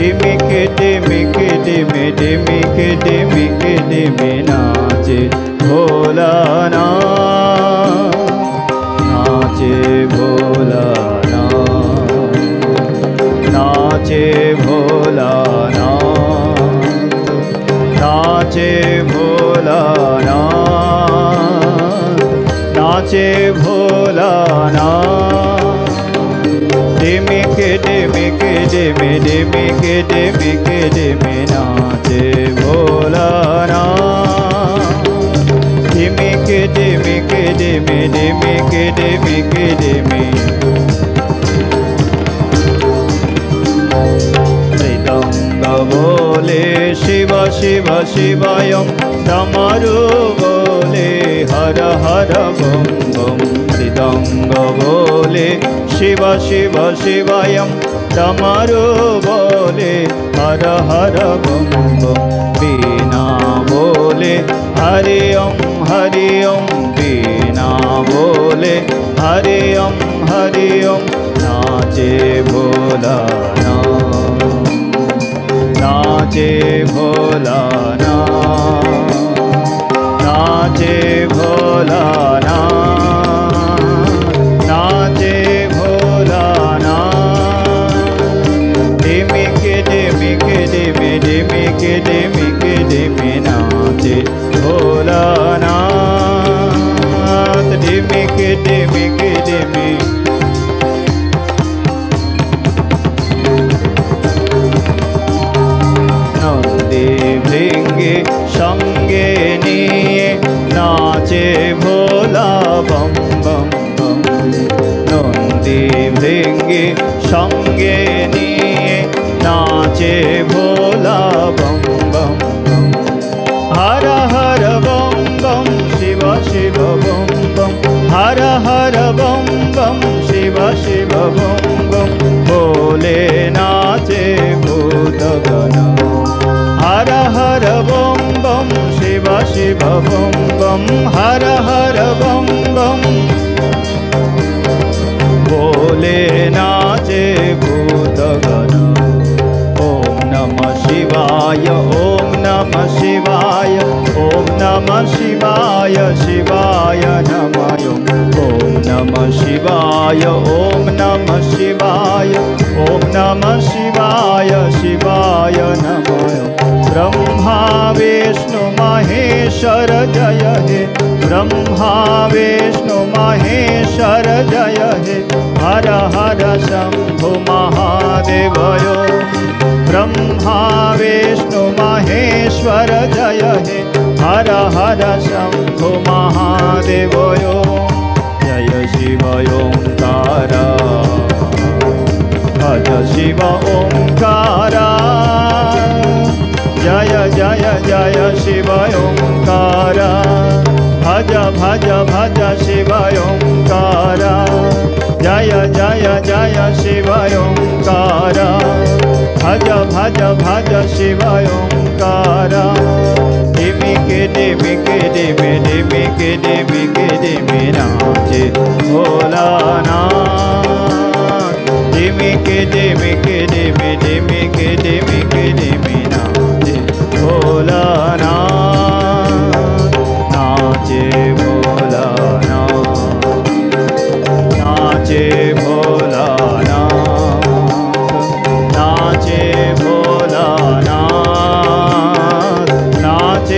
धिमिके धिमिके धिमे धिमिके धिमिके धिमे नाचे भोलानाथ, नाचे भोलानाथ, नाचे भोलानाथ, नाचे भोलानाथ, नाचे भोलानाथ। धिमिके धिमिके धिमे धिमिके धिमिके धिमे नाचे भोलानाथ, धिमिके धिमिके धिमे धिमिके धिमिके धिमे। मृदंग बोले शिव शिव शिवयं, डमरू बोले हर हर बम बम। मृदंग बोले शिव शिव शिवयं, डमरू बोले हर हर बम बम। वीणा बोले हरि ओम हरि ओम, वीणा बोले हरि ओम हरि ओम। नाचे भोलानाथ, नाचे भोलानाथ, नाचे भोलानाथ, नाचे भोलानाथ। धिमिके धिमिके धिमे धिमिके धिमिके धिमे नाचे भोलानाथ, धिमिके धिमिके धिमे। नंदी भृंगी संगे निये नाचे भोला बम बम बम। नंदी भृंगी संगे निये नाचे भोला बम बम बम। हर हर बम बम शिव शिव बम बम, हर हर बम बम शिव शिव बम बम। बोले नाचे भूतगण, हर हर बम बम शिव शिव बम बम, हर हर बम बम। बोले नाचे भूतगण। ओम नमः शिवाय, ओम नमः शिवाय, ओम नमः शिवाय, शिवाय नमः। ओम नमः शिवाय, ओम नमः शिवाय, ओम नमः शिवाय, शिवाय नमः। ब्रह्मा विष्णु महेश्वर जय हे, ब्रह्मा विष्णु महेश्वर जय हे। हर हर शंभु महादेव यो, ब्रह्मा विष्णु महेश्वर जय हे। हर हर शंभु महादेव यो। जय शिव ओंकारा, भज शिव ओंकारा। जय जय जय शिव ओंकारा, भज भज भज शिव ओंकारा। जय जय जय शिव ओंकारा, भज भज भज शिव ओंकारा। धिमिके धिमिके धिमे धिमिके धिमिके धिमे नाचे भोलानाथ, धिमिके धिमिके धिमे धिमिके धिमिके धिमे नाचे भोलानाथ, नाचे भोलानाथ, नाचे भोलानाथ, नाचे भोलानाथ, नाचे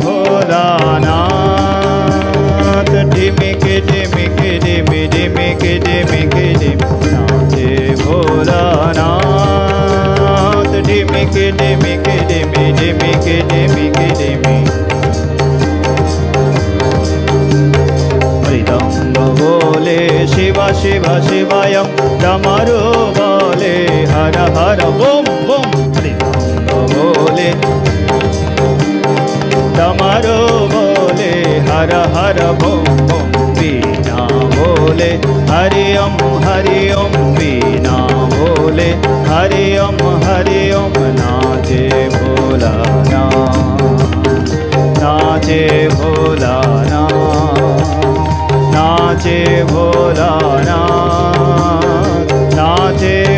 भोलानाथ। धिमिके धिमिके धिमे धिमिके धिमिके धिमे नाचे भोलानाथ, धिमिके धिमिके धिमे धिमिके धिमिके धिमे। मृदंग बोले शिव शिव शिवयं, डमरू बोले हर हर बम बम। मृदंग बोले डमरू बोले हर हर बम बम। वीणा बोले हरि ओम हरि ओम, वीणा बोले हरि ओम हरि ओम। नाचे भोलानाथ, नाचे भोलानाथ, नाचे भोलानाथ, नाचे